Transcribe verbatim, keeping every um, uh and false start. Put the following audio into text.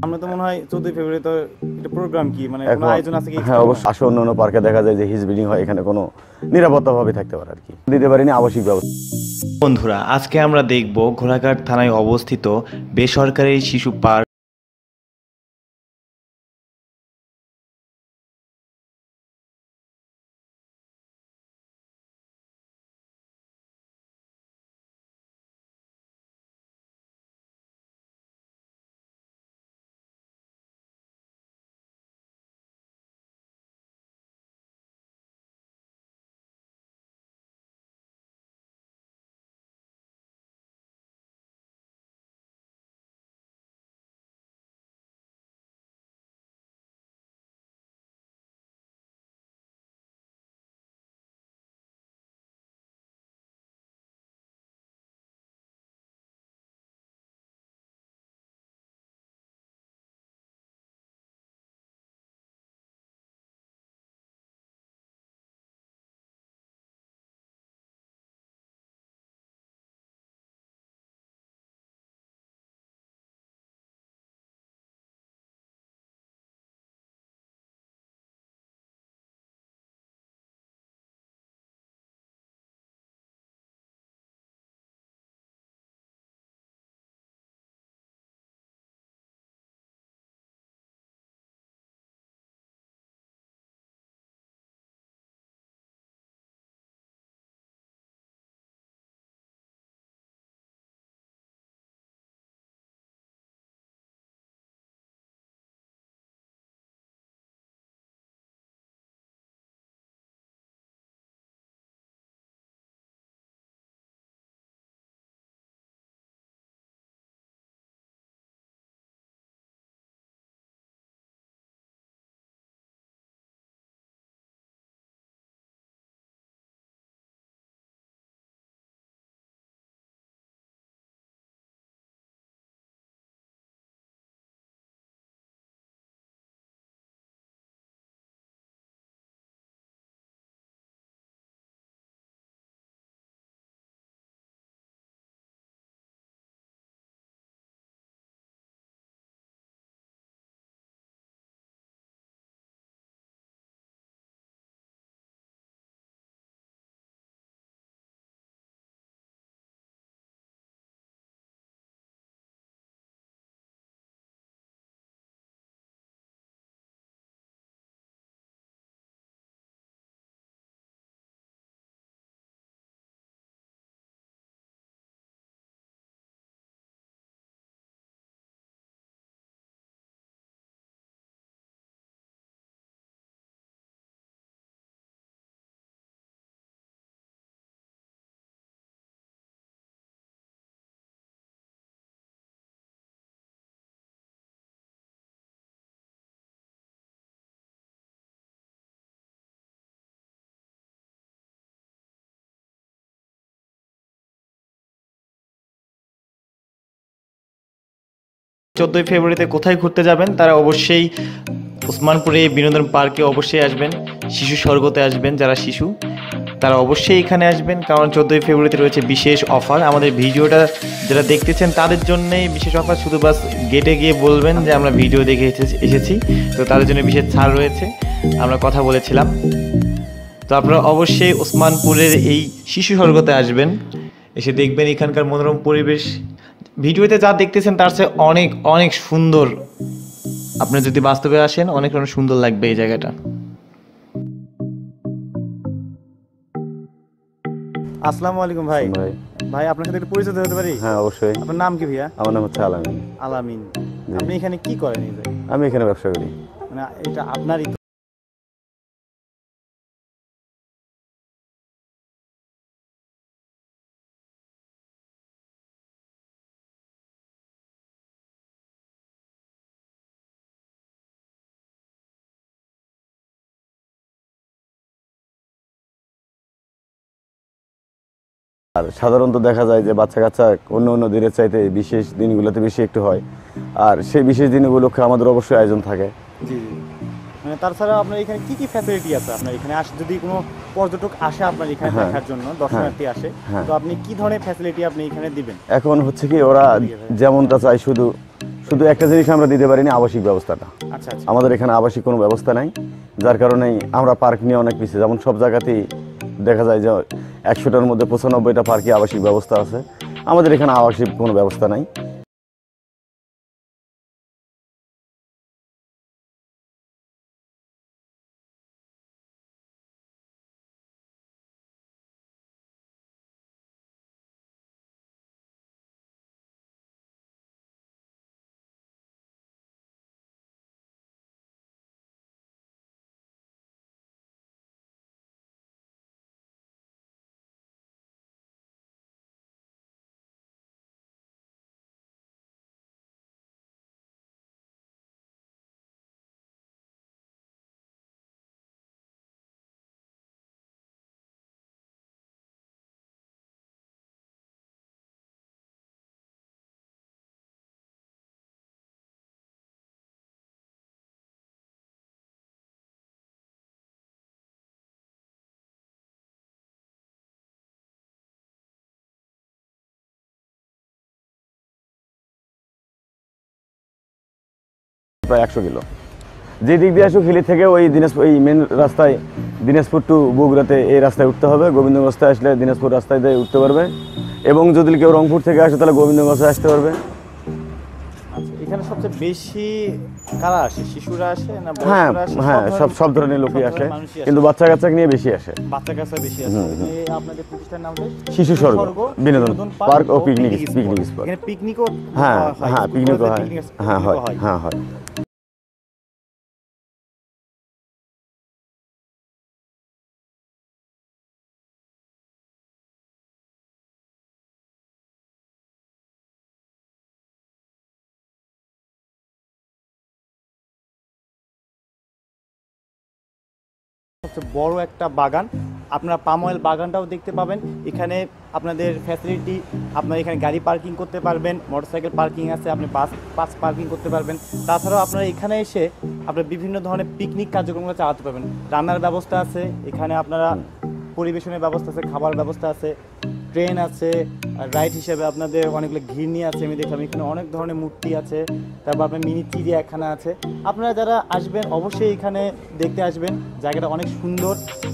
আমরা তো মনে হয় চৌদ্দই ফেব্রুয়ারি তো এটা প্রোগ্রাম কি মানে কোনো আয়োজন আছে কি? হ্যাঁ অবশ্যই, আসলে অন্য অন্য পার্কে দেখা যায় যে হিজ বিল্ডিং হয়, এখানে কোনো নিরাপত্তাভাবে থাকতে পারে আর কি, দিতে পারিনি আবাসিক ব্যবস্থা। বন্ধুরা, আজকে আমরা দেখব ঘোড়াঘাট থানায় অবস্থিত বেসরকারি শিশু পার্ক। চোদ্দই ফেব্রুয়ারিতে কোথায় ঘুরতে যাবেন তারা অবশ্যই ওসমানপুরে বিনোদন পার্কে অবশ্যই আসবেন, শিশু স্বর্গতে আসবেন। যারা শিশু তারা অবশ্যই এখানে আসবেন, কারণ চোদ্দই ফেব্রুয়ারিতে রয়েছে বিশেষ অফার। আমাদের ভিডিওটা যারা দেখতেছেন তাদের জন্যই বিশেষ অফার, শুধু বাস গেটে গিয়ে বলবেন যে আমরা ভিডিও দেখে এসেছি, তো তাদের জন্য বিশেষ ছাড় রয়েছে, আমরা কথা বলেছিলাম। তো আপনারা অবশ্যই ওসমানপুরের এই শিশু স্বর্গতে আসবেন, এসে দেখবেন এখানকার মনোরম পরিবেশ। ভিডিওতে যা দেখতেছেন তার চেয়ে অনেক অনেক সুন্দর। আপনি যদি বাস্তবে আসেন অনেক অনেক সুন্দর লাগবে এই জায়গাটা। আসসালামু আলাইকুম ভাই। ভাই ভাই আপনার সাথে একটু পরিচয় হতে পারি? হ্যাঁ অবশ্যই। আপনার নাম কি ভাইয়া? আমার নাম হচ্ছে আলামিন। আলামিন। আপনি এখানে কি করেন? আমি এখানে ব্যবসা করি। মানে এটা আপনারই? আর সাধারণত দেখা যায় যে বাচ্চা কাচ্চা অন্য অন্য দিনের চাইতে বিশেষ দিনগুলোতে বেশি একটু হয়, আর সেই বিশেষ দিনগুলোকে আমাদের অবশ্যই আয়োজন থাকে। জি জি। মানে তাছাড়া আপনার এখানে কি কি ফ্যাসিলিটি আছে? আপনার এখানে আসে যদি কোনো পর্যটক আসে আপনার এখানে দেখার জন্য, দর্শনার্থী আসে, তো আপনি কি ধরনের ফ্যাসিলিটি আপনি এখানে দিবেন? এখন হচ্ছে কি ওরা যেমনটা চায় শুধু শুধু একটা জিনিস আমরা দিতে পারিনি, আবাসিক ব্যবস্থাটা। আচ্ছা আচ্ছা আমাদের এখানে আবাসিক কোনো ব্যবস্থা নাই, যার কারণেই আমরা পার্ক নিয়ে অনেক পিছিয়ে। যেমন সব জায়গাতেই দেখা যায় যে একশোটার মধ্যে পঁচানব্বইটা পার্কে আবাসিক ব্যবস্থা আছে, আমাদের এখানে আবাসিক কোনো ব্যবস্থা নাই। প্রায় একশো কিলো যে দিক দিয়ে আসুক, হিলি থেকে ওই দিনাজপুর এই মেন রাস্তায় দিনাজপুর টু বগুড়াতে এই রাস্তায় উঠতে হবে। গোবিন্দগঞ্জ রাস্তায় আসলে দিনাজপুর রাস্তায় দিয়ে উঠতে পারবে, এবং যদি কেউ রংপুর থেকে আসে তাহলে গোবিন্দগঞ্জে আসতে পারবে। আচ্ছা এখানে সবচেয়ে বেশি কারা আসে, শিশুরা আসে না হ্যাঁ বয়স্করা আসে? হ্যাঁ, সব সব ধরনের সব লোকই আসে, ধরনের মানুষই আসে। কিন্তু বাচ্চা কাচ্চা নিয়ে বেশি আসে। বাচ্চা কাচ্চা বেশি আসে। এই আপনাদের প্রতিষ্ঠানের নাম কি? শিশু স্বর্গ বিনোদন পার্ক ও পিকনিক পিকনিক স্পট। এখানে পিকনিকও হ্যাঁ হয়, হ্যাঁ, স্কুল পিকনিকও কলেজে হয়, পিকনিক- হ্যাঁ হয়, পিকনিকও হয়। হ্যাঁ হয়। সবচেয়ে বড় একটা বাগান, আপনারা পাম অয়েল বাগানটাও দেখতে পাবেন। এখানে আপনাদের ফ্যাসিলিটি, আপনারা এখানে গাড়ি পার্কিং করতে পারবেন, মোটরসাইকেল পার্কিং আছে, আপনি বাস বাস পার্কিং করতে পারবেন। তাছাড়াও আপনারা এখানে এসে আপনারা বিভিন্ন ধরনের পিকনিক কার্যক্রমগুলো চালাতে পারবেন। রান্নার ব্যবস্থা আছে এখানে, আপনারা পরিবেশনের ব্যবস্থা আছে, খাবার ব্যবস্থা আছে, ট্রেন আছে, রাইড হিসেবে আপনাদের অনেকগুলো ঘিরনি আছে। আমি দেখলাম এখানে অনেক ধরনের মূর্তি আছে, তারপর আপনার মিনি চিড়িয়াখানা আছে। আপনারা যারা আসবেন অবশ্যই এখানে দেখতে আসবেন, জায়গাটা অনেক সুন্দর।